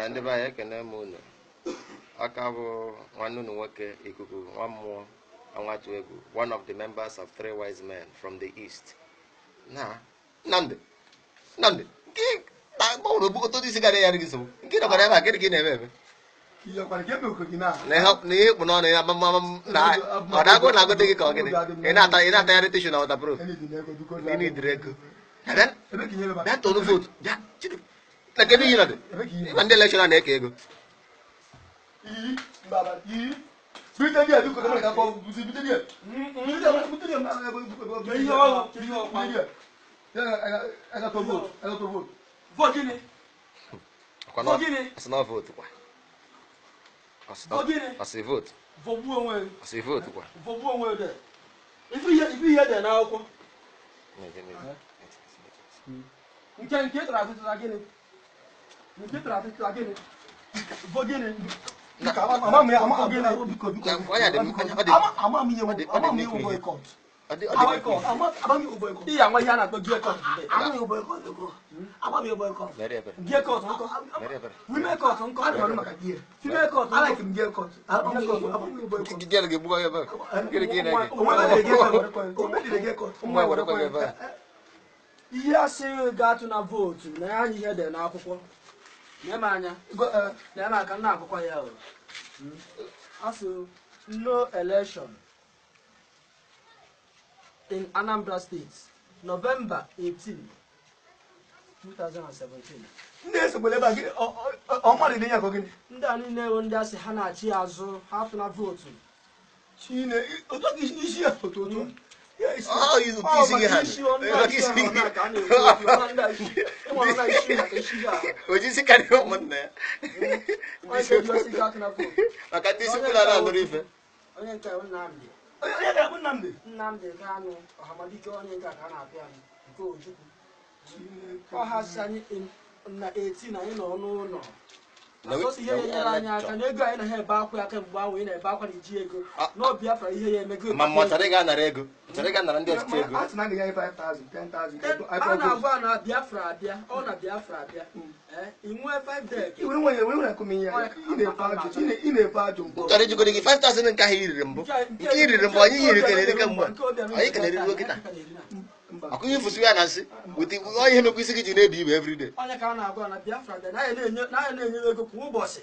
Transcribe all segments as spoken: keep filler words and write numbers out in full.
And the Baya can moon. Akabo, one Nunuake, Ikuku, one more, and what to one of the members of Three Wise Men from the East. Nah, none. None. I'm going to go to this guy. Get up whatever, get again. You're going to get me now. They help me when on a mamma. I go now go take it again. And not a heritage of the proof. We need Draco. And then that on the foot. Like any other. And the election on the egg. Baba, you. Sweet idea, you could have a couple of video. I got to vote. I got to vote. Vote in it. It's not vote. I say vote. For one, I say vote. For one word. If we hear that now, you can get out again. You get out again. Vote in it. Ama mi ama again na because because why are them ama ama mi ama mi boycott boycott ama ama mi boycott iya ama yana to gear court ama mi boycott go ama mi boycott very very gear court nko very very we make court nko ama maka gear we make court I like him gear court ama mi boycott gear ge buga ba gear ge na o ma de gear court o ma de gear court o ma wora ko ba iya say got to na vote na anyi here there na akwụkwọ Nemanya, Nema can now acquire. Also, no election in Anambra State, November eighteenth, twenty seventeen. Yes, whatever. On Monday, they are going. Danny never does Hana Chiazo, half an vote. Chine, what is easier for to Yes. Oh, he's kissing your hand. Kissing your hand. What is he carrying on there? I said, you are sick out in a book. I can't disappear on the river. I can't tell Namdi. I have Namdi. Namdi, Gano, Hamadiko, and Ganapian. Go. Or has Sunny in eighteen, I know, no, no. No, see here, can you go in a hair back where I can bow in a back on the Diego? No, Biafra here, make good. Mamma Tarega and Rego. Tarega and Rego. That's ninety-five thousand, ten thousand. I don't know a Biafra, dear, on a Biafra, dear. In one five days, you don't want to come in a part in a part of Tarego going to give five thousand and Kahir. Kahir, the boy, you can come one. I can look at I couldn't for Swianasi with the oil him a every day. On account of going to Biafra, then I know you go bossy.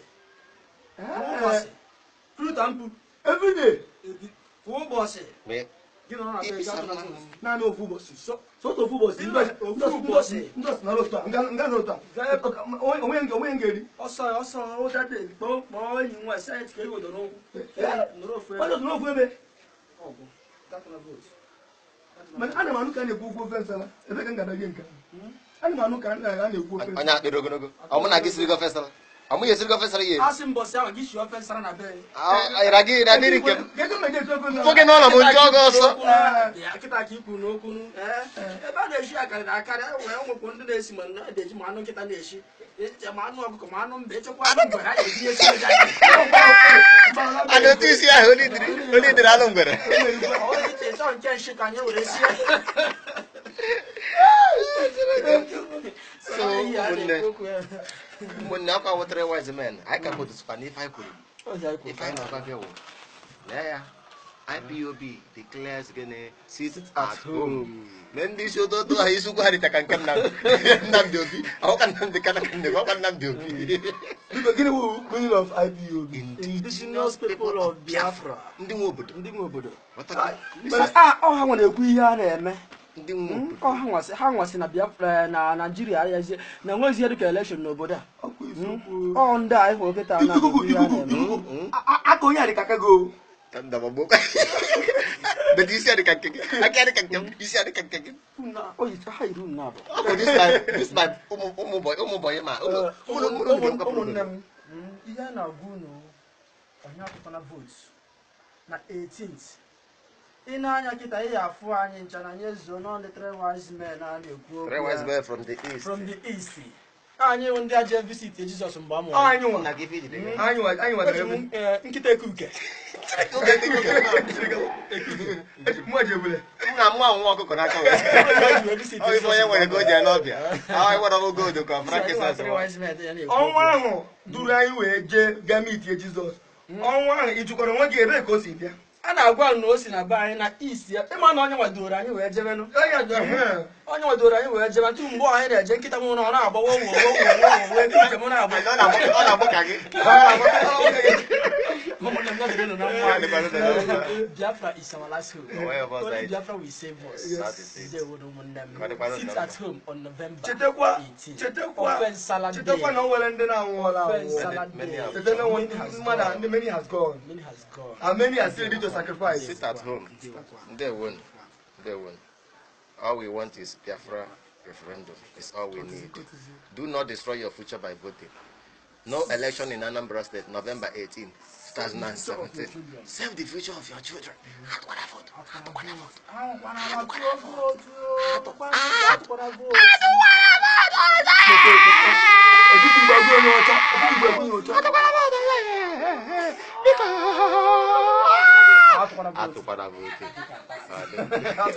Fruit and every day. Poor bossy. You know, I know football. So, sort of football. Bossy. Just not a Ganota. When going getting also, also, all that day. Boy, you were saying, you don't know. I don't know where they oh, that's not good. But I don't know who fence. If I can get a yank. I don't know can I go. I'm not the Rogogo. I'm not this legal festival. I'm going to go festival. Ask him, boss, I'll give you a festival. I get I didn't get fucking all about Jogo. I can't keep no Kunu. About the Shaka, I can't well go to this man, the man get an issue. It's a man of command, better. I don't see I only did the longer. It's on Kenshik and you will see. So, when now I Three Wise Men, I can go to Spain if I could. If I know about your work. There, I P O B declares gonna sit at home. Then this should do a Isuka can come now. Namdubi. How can the Kanakan? How can Namdubi? Queen of I P O B. Indigenous people of Biafra. Ndimobodo. What are ah, oh, I want to be here. Oh, hang was hang was in a Biafra na Nigeria. Now, what's the election? Nobody. Oh, and I will get out. I go here, Kakago. But you said, I can't you said, I can't. Oh, it's a high room now. This man, this man, Omo boy, Omo boy, ma. Omo, yeah, now, Guno. I have to vote. Na eighteenth. Ina kita ya afua anyi nchana nyezo no the Three Wise Men and you go. Three Wise Men from the east. From the east. Anyị ndị aje visit Jesus mgbe amụ. Anyị nwa na gị fi jide. Anyị nwa anyị nwa eh nkịta ekuke. Mu ajebule. Na mu àwọn ọkụkọ n'aka o. Ọ ife onye nwere gold ya n'ọbịa. Ah, ịwara ọbụ gold ka Frankincense. Ọnwa ahụ duru anyị wee jee ga meet ye Jesus. Ọnwa ahụ ijukọrọ nwa gị ebe ka o si bịa. A na-agwa na o si na be anyị na east ya. Ịma na onye nwadoro anyị wee jebenu. Onye nwadoro anyị wee jebe tupu mgbe anyị na-eje nkịta m na ọ na-agba wo wo wo wee nke m na-agba. Ọ na-agbụ ka gị. Biafra is our last hope. Only Biafra will save us. Sit at home on November eighteenth. Open salad day. Open salad day. Many has gone. Many has gone. And many are still ready to sacrifice. Sit at home. They won. They won. All we want is Biafra referendum. It's all we need. Do not destroy your future by voting. No election in Anambra State, November eighteenth, two thousand seventeen. Save the future of your children. How wanna vote? How wanna vote? How wanna vote? How wanna vote? How wanna vote?